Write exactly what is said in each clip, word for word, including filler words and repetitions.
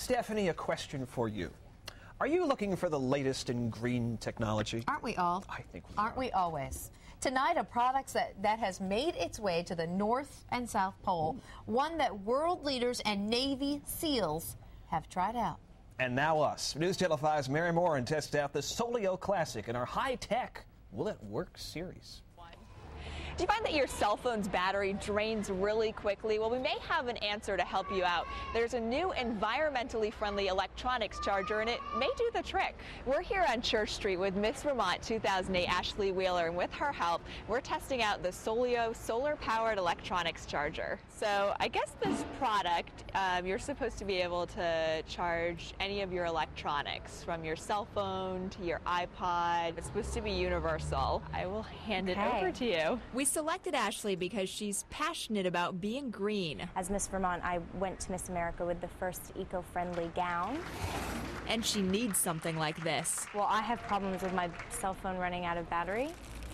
Stephanie, a question for you. Are you looking for the latest in green technology? Aren't we all? I think we Aren't are. we always? Tonight, a product that, that has made its way to the North and South Pole, one that world leaders and Navy SEALs have tried out. And now us. News Channel five's Mary Morin tests out the Solio Classic in our high-tech Will It Work series. Do you find that your cell phone's battery drains really quickly? Well, we may have an answer to help you out. There's a new environmentally friendly electronics charger, and it may do the trick. We're here on Church Street with Miss Vermont two thousand eight Ashley Wheeler, and with her help, we're testing out the Solio solar-powered electronics charger. So I guess this product, um, you're supposed to be able to charge any of your electronics, from your cell phone to your iPod. It's supposed to be universal. I will hand Okay. it over to you. We selected Ashley because she's passionate about being green. As Miss Vermont, I went to Miss America with the first eco-friendly gown. And she needs something like this. Well, I have problems with my cell phone running out of battery.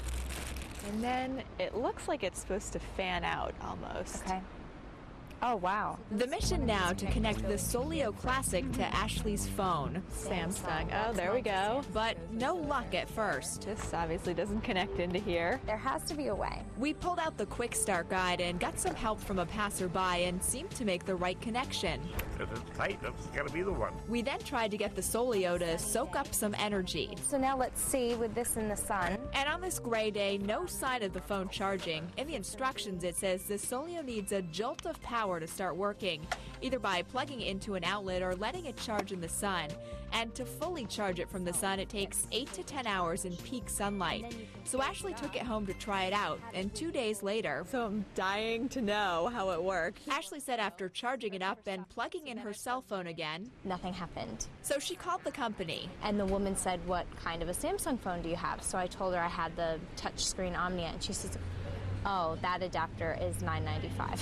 And then it looks like it's supposed to fan out almost. Okay. Oh, wow. The mission now to connect the Solio Classic to Ashley's phone. Samsung. Oh, there we go. But no luck at first. This obviously doesn't connect into here. There has to be a way. We pulled out the quick start guide and got some help from a passerby and seemed to make the right connection. If it's tight, that's got to be the one. We then tried to get the Solio to soak up some energy. So now let's see with this in the sun. And on this gray day, no sign of the phone charging. In the instructions, it says the Solio needs a jolt of power to start working, either by plugging it into an outlet or letting it charge in the sun. And to fully charge it from the sun, it takes eight to ten hours in peak sunlight. So Ashley took it home to try it out, and two days later... So I'm dying to know how it worked. Ashley said after charging it up and plugging in her cell phone again... Nothing happened. So she called the company. And the woman said, what kind of a Samsung phone do you have? So I told her I had the touchscreen Omnia, and she says, oh, that adapter is nine ninety-five.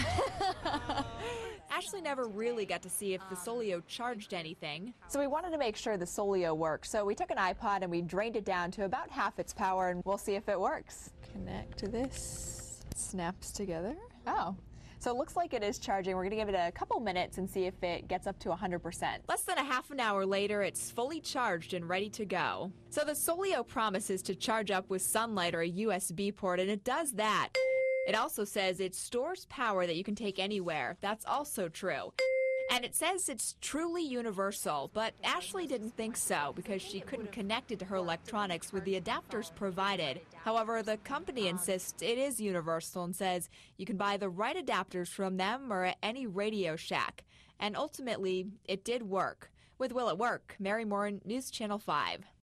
Ashley never really got to see if the Solio charged anything. So we wanted to make sure the Solio worked. So we took an iPod and we drained it down to about half its power, and we'll see if it works. Connect to this. It snaps together. Oh. So it looks like it is charging. We're going to give it a couple minutes and see if it gets up to one hundred percent. Less than a half an hour later, it's fully charged and ready to go. So the Solio promises to charge up with sunlight or a U S B port, and it does that. It also says it stores power that you can take anywhere. That's also true. And it says it's truly universal, but Ashley didn't think so because she couldn't connect it to her electronics with the adapters provided. However, the company insists it is universal and says you can buy the right adapters from them or at any Radio Shack. And ultimately, it did work. With Will It Work, Mary Morin, News Channel five.